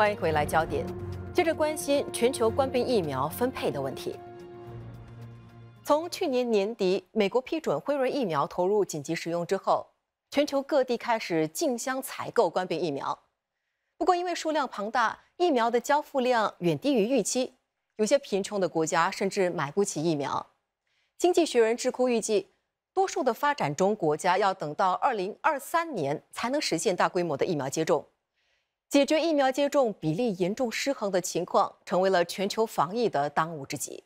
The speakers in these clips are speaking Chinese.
欢迎回来，焦点接着关心全球官兵疫苗分配的问题。从去年年底，美国批准辉瑞疫苗投入紧急使用之后，全球各地开始竞相采购官兵疫苗。不过，因为数量庞大，疫苗的交付量远低于预期，有些贫穷的国家甚至买不起疫苗。经济学人智库预计，多数的发展中国家要等到2023年才能实现大规模的疫苗接种。解决疫苗接种比例严重失衡的情况，成为了全球防疫的当务之急。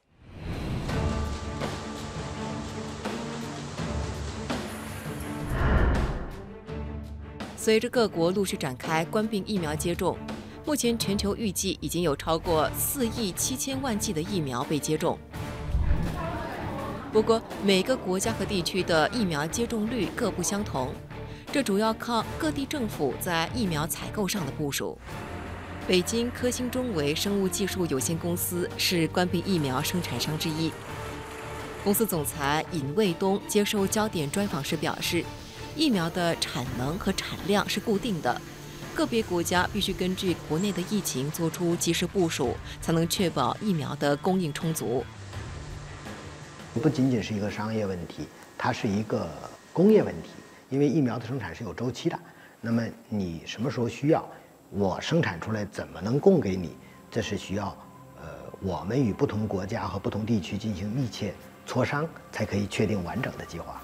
随着各国陆续展开官兵疫苗接种，目前全球预计已经有超过4亿7千万剂的疫苗被接种。不过，每个国家和地区的疫苗接种率各不相同。这主要靠各地政府在疫苗采购上的部署。北京科兴中维生物技术有限公司是官兵疫苗生产商之一。公司总裁尹卫东接受焦点专访时表示，疫苗的产能和产量是固定的，个别国家必须根据国内的疫情做出及时部署，才能确保疫苗的供应充足。 不仅仅是一个商业问题，它是一个工业问题。因为疫苗的生产是有周期的，那么你什么时候需要，我生产出来怎么能供给你，这是需要我们与不同国家和不同地区进行密切磋商，才可以确定完整的计划。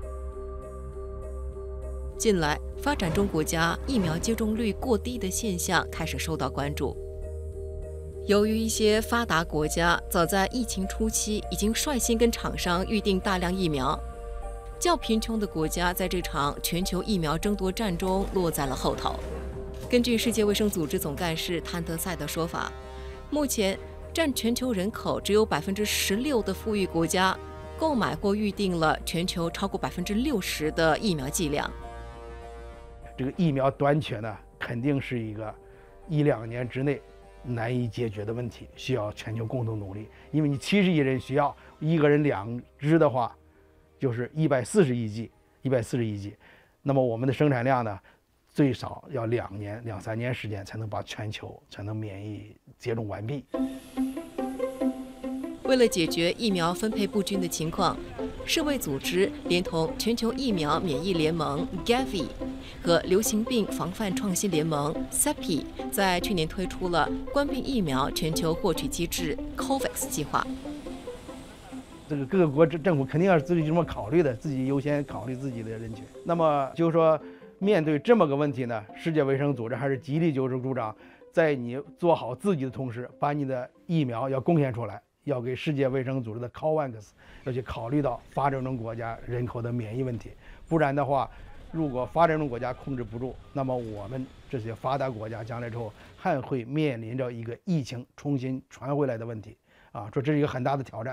近来，发展中国家疫苗接种率过低的现象开始受到关注。由于一些发达国家早在疫情初期已经率先跟厂商预定大量疫苗。较贫穷的国家在这场全球疫苗争夺战中落在了后头。根据世界卫生组织总干事谭德赛的说法，目前占全球人口只有16%的富裕国家，购买或预定了全球超过60%的疫苗剂量。 这个疫苗短缺呢，肯定是一个1-2年之内难以解决的问题，需要全球共同努力。因为你70亿人需要1个人2支的话，就是140亿剂，那么我们的生产量呢，最少要2-3年时间才能把全球才能免疫接种完毕。 为了解决疫苗分配不均的情况，世卫组织连同全球疫苗免疫联盟 Gavi 和流行病防范创新联盟 CEPI 在去年推出了官兵疫苗全球获取机制 COVAX 计划。 这个各个国政府肯定要自己这么考虑的，自己优先考虑自己的人群。那么就是说，面对这么个问题呢，世界卫生组织还是极力就是主张，在你做好自己的同时，把你的疫苗要贡献出来，要给世界卫生组织的 COVAX 要去考虑到发展中国家人口的免疫问题。不然的话，如果发展中国家控制不住，那么我们这些发达国家将来之后还会面临着一个疫情重新传回来的问题啊，说这是一个很大的挑战。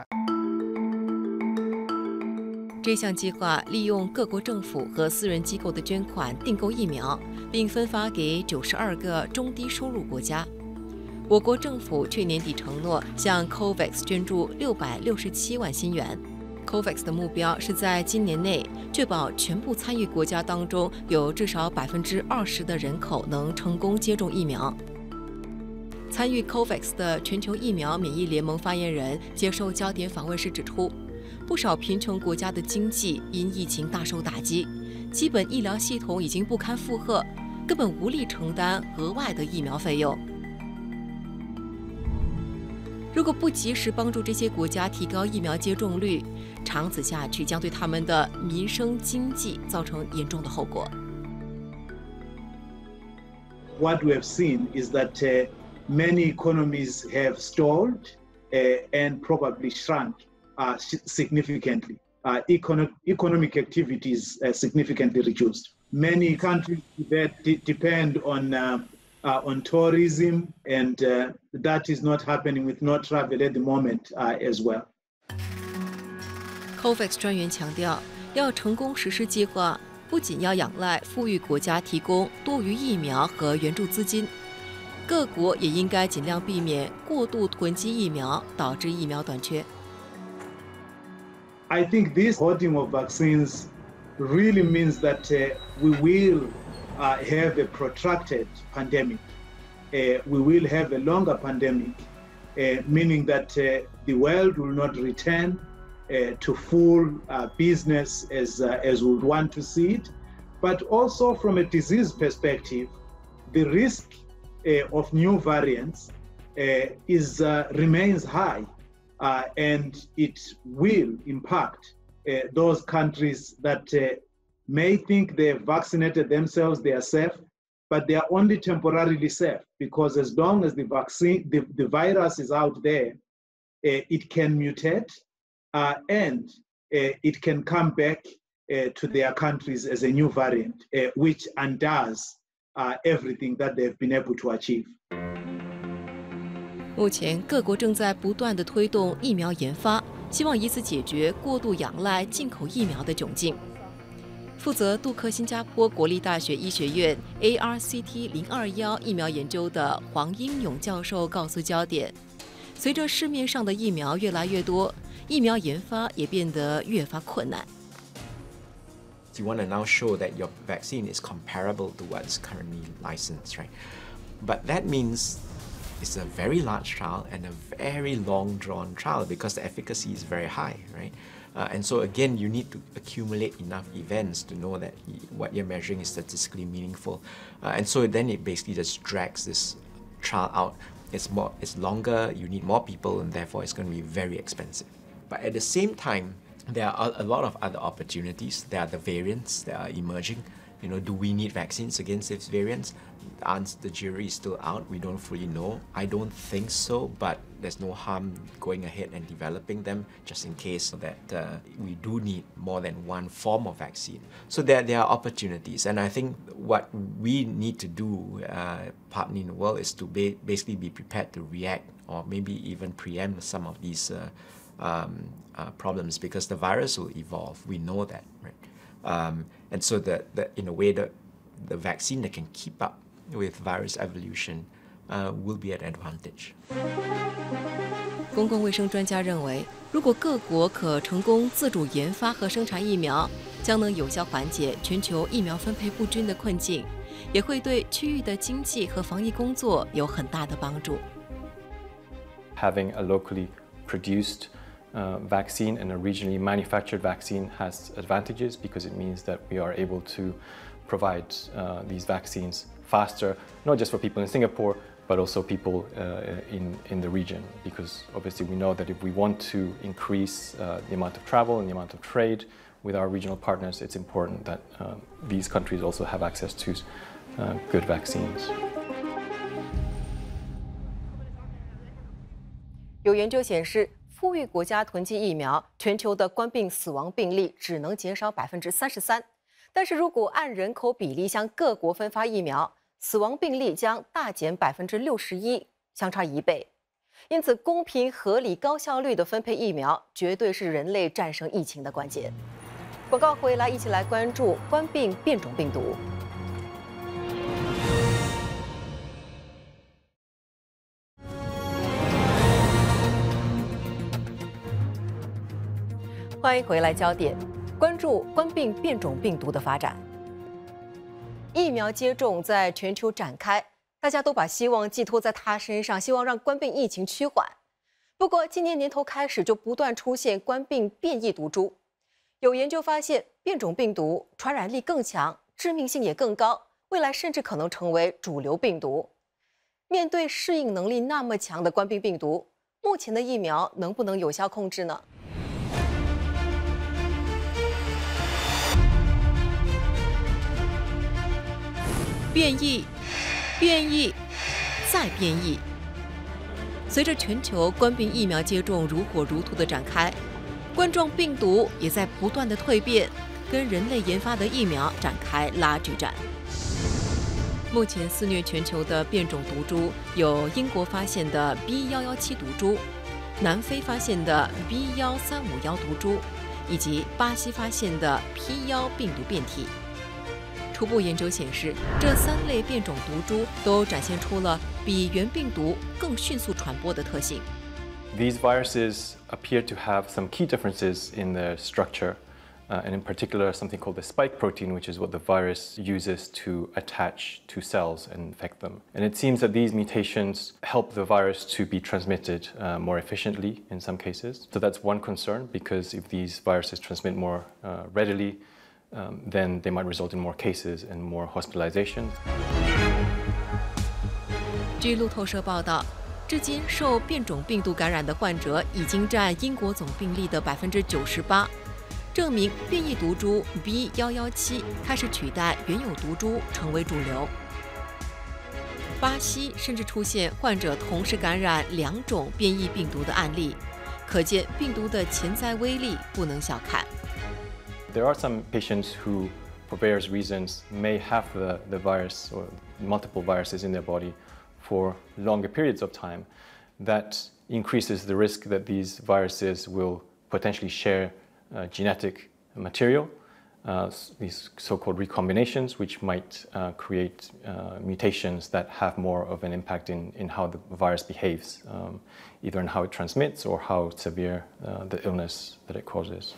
这项计划利用各国政府和私人机构的捐款订购疫苗，并分发给92个中低收入国家。我国政府去年底承诺向 COVAX 捐助667万新元。COVAX 的目标是在今年内确保全部参与国家当中有至少20%的人口能成功接种疫苗。参与 COVAX 的全球疫苗免疫联盟发言人接受焦点访问时指出，不少贫穷国家的经济因疫情大受打击，基本医疗系统已经不堪负荷，根本无力承担额外的疫苗费用。如果不及时帮助这些国家提高疫苗接种率，长此下去将对他们的民生经济造成严重的后果。 What we have seen is that many economies have stalled and probably shrunk significantly. Economic activities significantly reduced. Many countries depend on tourism, and that is not happening with no travel at the moment as well. COVAX 专员强调，要成功实施计划，不仅要仰赖富裕国家提供多余疫苗和援助资金，各国也应该尽量避免过度囤积疫苗，导致疫苗短缺。 I think this hoarding of vaccines really means that we will have a protracted pandemic. we will have a longer pandemic, meaning that the world will not return to full business as we would want to see it. But also from a disease perspective, the risk of new variants remains high, and it will impact those countries that may think they've vaccinated themselves, they are safe, but they are only temporarily safe, because as long as the virus is out there, it can mutate and it can come back to their countries as a new variant, which undoes everything that they've been able to achieve. 目前，各国正在不断地推动疫苗研发，希望以此解决过度仰赖进口疫苗的窘境。负责杜克新加坡国立大学医学院 ARCT-021 疫苗研究的黄英勇教授告诉焦点，随着市面上的疫苗越来越多，疫苗研发也变得越发困难。 You want to now show that your vaccine is comparable to what's currently licensed, right? But that means it's a very large trial and a very long-drawn trial because the efficacy is very high, right? And so again, you need to accumulate enough events to know that what you're measuring is statistically meaningful. And so then it basically just drags this trial out. It's longer, you need more people, and therefore it's going to be very expensive. But at the same time, there are a lot of other opportunities. There are the variants that are emerging. You know, do we need vaccines against these variants? The jury is still out. We don't fully know. I don't think so, but there's no harm going ahead and developing them just in case that we do need more than one form of vaccine. So there are opportunities, and I think what we need to do, partly in the world, is to basically be prepared to react or maybe even preempt some of these problems, because the virus will evolve. We know that, right? And so that in a way, the vaccine that can keep up with virus evolution will be an advantage. 公共卫生专家认为，如果各国可成功自主研发和生产疫苗，将能有效缓解全球疫苗分配不均的困境，也会对区域的经济和防疫工作有很大的帮助。 Having a locally produced vaccine and a regionally manufactured vaccine has advantages because it means that we are able to provide these vaccines faster, not just for people in Singapore, but also people in the region, because obviously we know that if we want to increase the amount of travel and the amount of trade with our regional partners, it's important that these countries also have access to good vaccines. 有研究显示，富裕国家囤积疫苗，全球的冠病死亡病例只能减少33%。但是如果按人口比例向各国分发疫苗，死亡病例将大减61%，相差1倍。因此，公平、合理、高效率的分配疫苗，绝对是人类战胜疫情的关键。广告回来，一起来关注冠病变种病毒。欢迎回来，焦点关注冠病变种病毒的发展。疫苗接种在全球展开，大家都把希望寄托在它身上，希望让冠病疫情趋缓。不过，今年年头开始就不断出现冠病变异毒株。有研究发现，变种病毒传染力更强，致命性也更高，未来甚至可能成为主流病毒。面对适应能力那么强的冠病病毒，目前的疫苗能不能有效控制呢？变异，变异，再变异。随着全球冠病疫苗接种如火如荼的展开，冠状病毒也在不断的蜕变，跟人类研发的疫苗展开拉锯战。目前肆虐全球的变种毒株有英国发现的 B117 毒株、南非发现的 B1351 毒株，以及巴西发现的 P1 病毒变体。初步研究显示，这3类变种毒株都展现出了比原病毒更迅速传播的特性。 These viruses appear to have some key differences in their structure. and in particular something called the spike protein, which is what the virus uses to attach to cells and infect them. And it seems that these mutations help the virus to be transmitted more efficiently in some cases. So that's one concern, because if these viruses transmit more readily, then they might result in more cases and more hospitalizations. 据路透社报道，至今受变种病毒感染的患者已经占英国总病例的98%，证明变异毒株 B.1.1.7开始取代原有毒株成为主流。巴西甚至出现患者同时感染2种变异病毒的案例，可见病毒的潜在威力不能小看。 There are some patients who, for various reasons, may have the virus or multiple viruses in their body for longer periods of time. That increases the risk that these viruses will potentially share genetic material, these so-called recombinations, which might create mutations that have more of an impact in how the virus behaves, either in how it transmits or how severe the illness that it causes.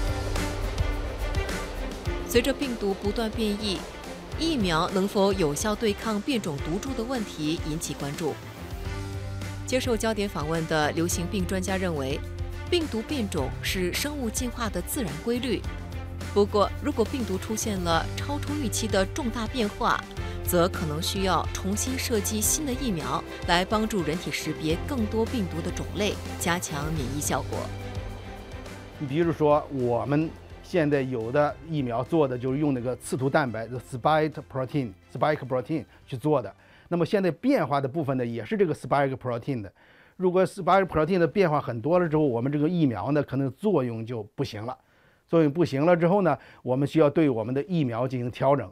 随着病毒不断变异，疫苗能否有效对抗变种毒株的问题引起关注。接受焦点访问的流行病专家认为，病毒变种是生物进化的自然规律。不过，如果病毒出现了超出预期的重大变化，则可能需要重新设计新的疫苗来帮助人体识别更多病毒的种类，加强免疫效果。 你比如说，我们现在有的疫苗做的就是用那个刺突蛋白的 spike protein 去做的。那么现在变化的部分呢，也是这个 spike protein 的。如果 spike protein 的变化很多了之后，我们这个疫苗呢，可能作用就不行了。作用不行了之后呢，我们需要对我们的疫苗进行调整。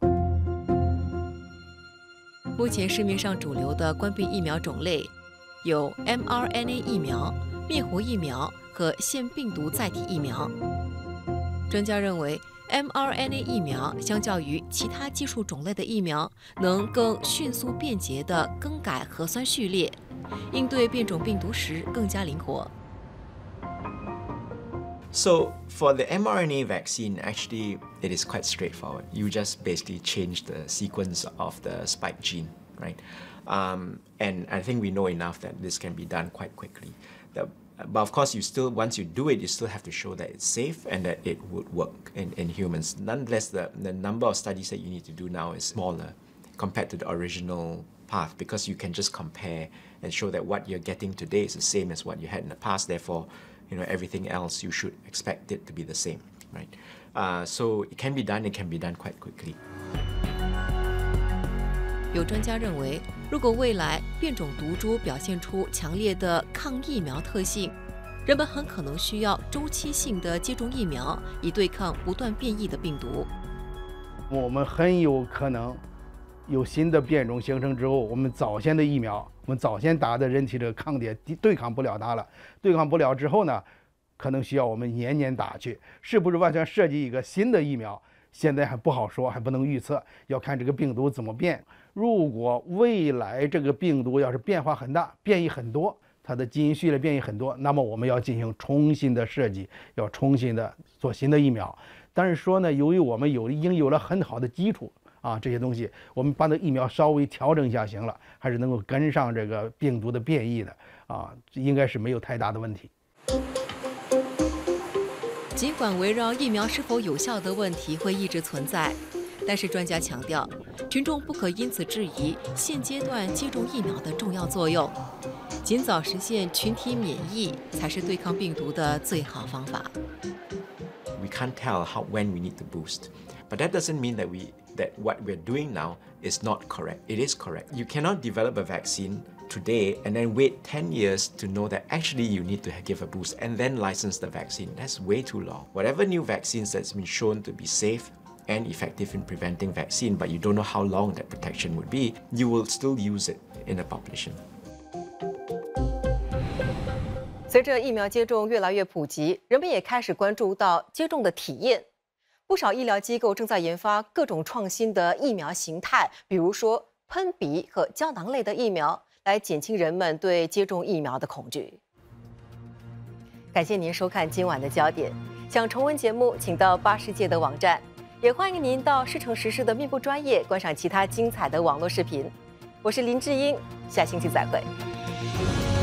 目前市面上主流的冠病疫苗种类有 mRNA 疫苗、灭活疫苗和腺病毒载体疫苗。专家认为 mRNA 疫苗相较于其他技术种类的疫苗，能更迅速便捷地更改核酸序列，应对变种病毒时更加灵活。 So for the mRNA vaccine, actually, it is quite straightforward. You just basically change the sequence of the spike gene, right? And I think we know enough that this can be done quite quickly. But of course, once you do it, you still have to show that it's safe and that it would work in humans. Nonetheless, the number of studies that you need to do now is smaller compared to the original path, because you can just compare and show that what you're getting today is the same as what you had in the past. Therefore, everything else you should expect it to be the same, right? So it can be done. It can be done quite quickly. 有专家认为，如果未来变种毒株表现出强烈的抗疫苗特性，人们很可能需要周期性的接种疫苗，以对抗不断变异的病毒。 我们很有可能有新的变种形成之后，我们早先的疫苗，我们早先打的人体的抗体对抗不了它了，对抗不了之后呢，可能需要我们年年打去，是不是完全设计一个新的疫苗？现在还不好说，还不能预测，要看这个病毒怎么变。如果未来这个病毒要是变化很大，变异很多，它的基因序列变异很多，那么我们要进行重新的设计，要重新的做新的疫苗。但是说呢，由于我们已经有了很好的基础啊，这些东西我们把那疫苗稍微调整一下行了，还是能够跟上这个病毒的变异的啊，应该是没有太大的问题。 尽管围绕疫苗是否有效的问题会一直存在，但是专家强调，群众不可因此质疑现阶段接种疫苗的重要作用。尽早实现群体免疫才是对抗病毒的最好方法。 We can't tell when we need to boost, but that doesn't mean that what we're doing now is not correct. It is correct. You cannot develop a vaccine today and then wait 10 years to know that actually you need to give a boost and then license the vaccine. That's way too long. Whatever new vaccines that's been shown to be safe and effective in preventing vaccine, but you don't know how long that protection would be, you will still use it in a population. 随着疫苗接种越来越普及，人们也开始关注到接种的体验。不少医疗机构正在研发各种创新的疫苗形态，比如说喷鼻和胶囊类的疫苗，来减轻人们对接种疫苗的恐惧。感谢您收看今晚的焦点。 想重温节目，请到巴世界的网站，也欢迎您到世诚时事的面部专业观赏其他精彩的网络视频。我是林志英，下星期再会。